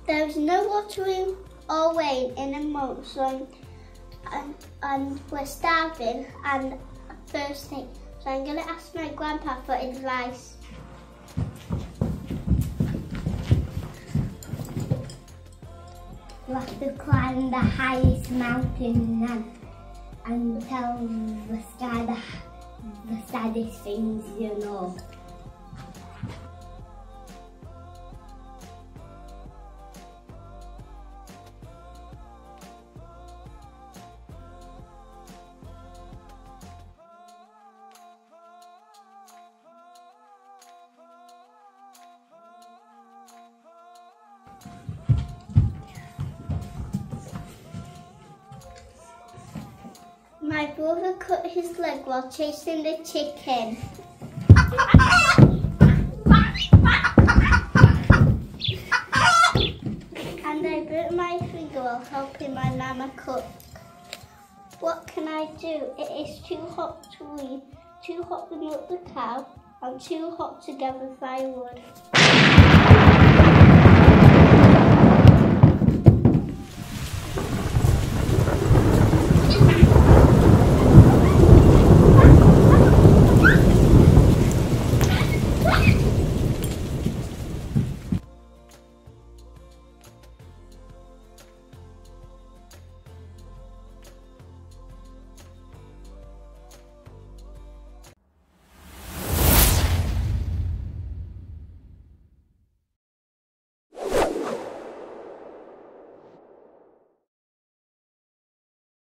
There's no watering or rain in a month, so and we're starving and thirsty. So I'm going to ask my grandpa for advice. You have to climb the highest mountain and tell the sky the saddest things you know. My brother cut his leg while chasing the chicken. And I burnt my finger while helping my mama cook. What can I do? It is too hot to read, too hot to milk the cow, and too hot to gather firewood.